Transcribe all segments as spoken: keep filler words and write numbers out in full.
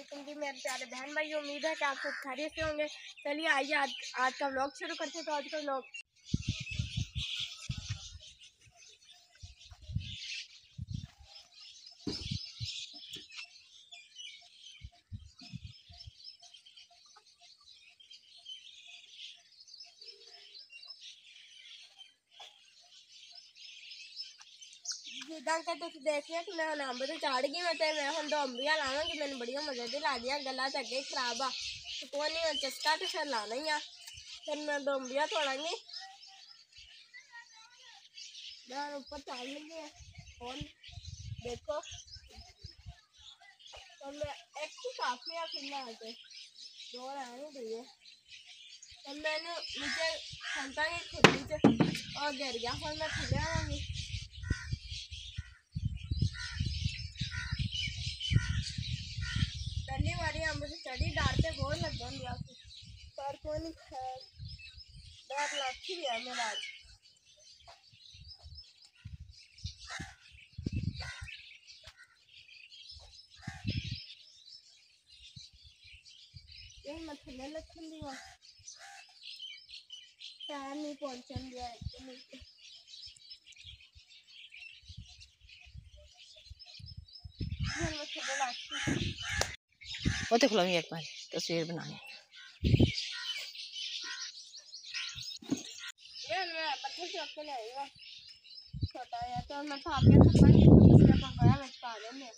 वालेकुम जी मेरे प्यारे बहन भाई, उम्मीद है कि आप सब खैरियत से होंगे। चलिए आइए आज आज का व्लॉग शुरू करते हैं। तो आज का व्लॉग जिदा कि तुम देख लिया कि मैं हम अंब तो चाड़ गई। मैं तो मैं हम दो अंबियां लावांगी। मैंने बड़िया मजे दी ला दिया, गला तो अगे खराब आ, तो कोई नहीं चस्का तो फिर लाना ही आ। फिर मैं दो अंबियां तोड़ांगी, मैं ऊपर चाड़ लूंगी। और देखो और मैं एक तो काफी है फिर मैं आके दो रहने चाहिए। और मैंने नीचे खंता की खुदी च और गिर गया। फिर मैं थले आवांगी। पहली बारी अंब से चढ़ी, डर से बहुत लग गया पर कोई नहीं, खैर डर लग ही गया मेरा आज। यही मैं थले लखन दी पैर नहीं पहुंचन दिया वो तो खुला एक बार तस्वीर बनानी। मैं पत्थर चौक के ले आएगा छोटा है तो मैं था आपके थप्पड़ के दूसरे पर गया मैं पा लेने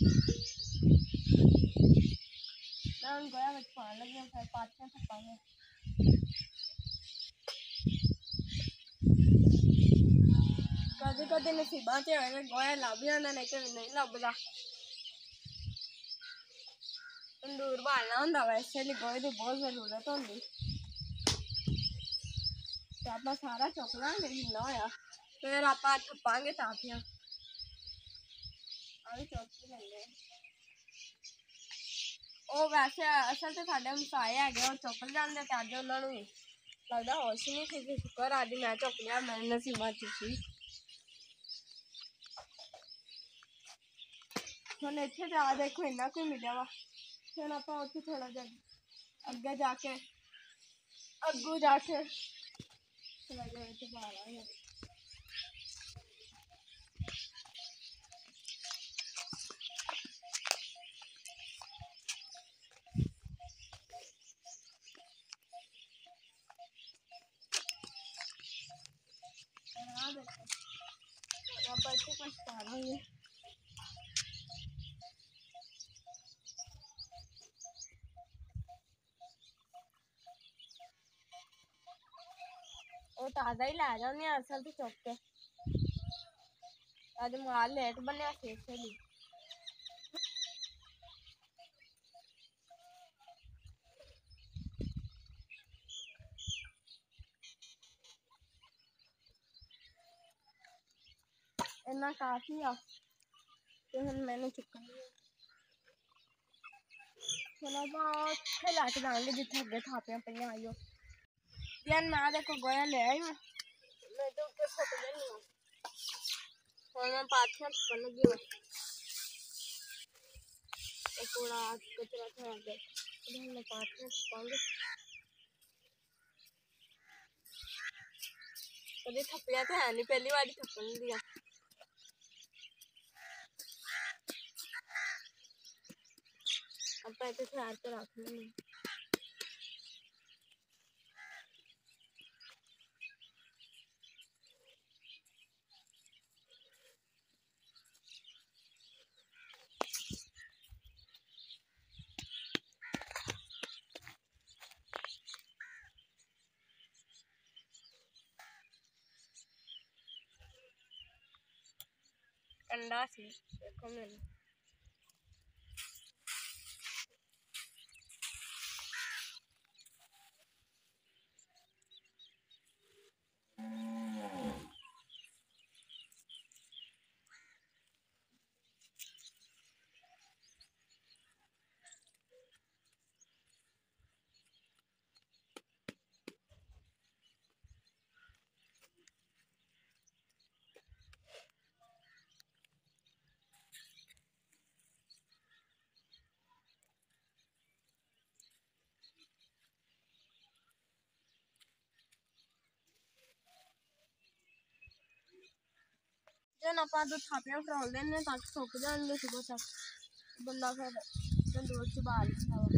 मैं उन गया मैं पा लगी फिर पाँच छह थप्पड़ में कभी कभी नसीबा से होए गोया लभ जाता, नहीं तो नहीं लभदा। तंदूर बालना होंदा वैसे लिए गोए की बहुत जरूरत होंगी। तो आप सारा चुक लांगे जिन्ना होया, फिर आप थप्पांगे टाफियां अभी चुक ही लेंगे। ਉਹ ਵੈਸੇ ਅਸਲ ਤੇ ਸਾਡੇ ਹਮਸਾਏ ਹੈਗੇ ਉਹ ਚੁੱਕ ਜਾਂਦੇ ਤੇ ਅੱਜ ਉਹਨਾਂ ਨੂੰ ਲੱਗਦਾ ਹੋਸ਼ ਨਹੀਂ ਸੀ ਕਿ ਸ਼ੁਕਰ ਅੱਜ ਮੈਂ ਚੁੱਕ ਲਿਆ, ਮੇਰੇ ਨਸੀਬਾਂ ਚ ਸੀ। ਹੁਣ ਇੱਥੇ ਤੇ ਆ ਦੇਖੋ ਇੰਨਾ ਕੁ ਮਿਲਿਆ ਵਾ। ਹੁਣ ਆਪਾਂ ਉੱਥੇ ਥੋੜਾ ਜਿਹਾ ਅੱਗੇ ਜਾ ਕੇ ਅੱਗੂ ਜਾ ਕੇ ਥੋੜਾ ਜਿਹਾ ਇੱਥੇ ਬਾਹਰ ਆਏ ਆ ਦੇਖੋ ਆਪਾਂ ਇੱਥੇ ਕੁਛ ਪਾ ਲਾਂਗੇ। ਉਹ ਤਾਜ਼ਾ ਹੀ ਲੈ ਜਾਂਦੇ ਆ ਅਸਲ ਤੇ ਚੁੱਕ ਕੇ। ਅੱਜ ਮਾਲ ਲੇਟ ਬਣਿਆ ਸੀ ਇਸੇ ਲਈ। ਇੰਨਾ ਕਾਫੀ ਆ ਤੇ ਹੁਣ ਮੈਨੂੰ ਚੁੱਕਣ ਹੁਣ ਆਪਾਂ ਉੱਥੇ ਲੈ ਕੇ ਜਾਵਾਂਗੇ ਜਿੱਥੇ ਅੱਗੇ ਥਾਪੀਆਂ ਪਈਆਂ ਆਈਓ। यार मैं देखो गोया ले आई मैं मैं तो ऊपर फट गई हूँ और मैं पाथियाँ पकड़ लगी हूँ। थोड़ा कचरा था आगे इधर मैं पाथियाँ पकाऊंगी। कभी थप्पियाँ तो है नहीं, पहली बार थप्पड़ नहीं दिया। अब पैसे तैयार कर रखने में अंडा सी देखो मैंने जन आप तो थापियां फराल देने ताकि सुक जाएंगे सुबह तक बंदा फिर तंदूर च बाल लेंदा वा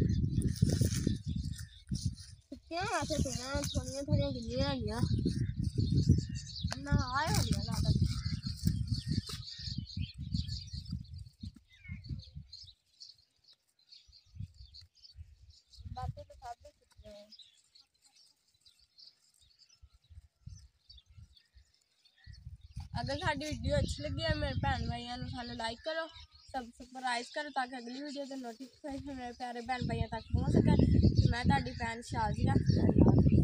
सुक्कियां वैसे पेइयां थोड़ियां थोड़ियां गिल्लियां हैगियां ना आए होंदियां लागत बाकी तो सब सुक्के हैं। अगर साडी वीडियो अच्छी लगी है मेरे भैन भाइयों को सारे लाइक करो सबसक्राइब करो ताकि अगली वीडियो के नोटिफिकेशन मेरे प्यारे भैन भाइयों तक पहुँच सके। मैं ताड़ी भैन शाजिया।